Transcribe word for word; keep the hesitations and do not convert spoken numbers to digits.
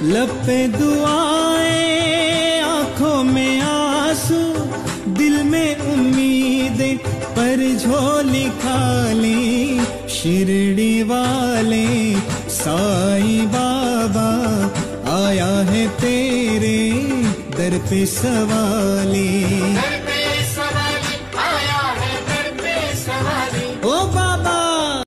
लब पे दुआएं, आंखों में आंसू, दिल में उम्मीदें, पर झोली खाली। शिरडी वाले साईं बाबा आया है तेरे दर पे सवाली।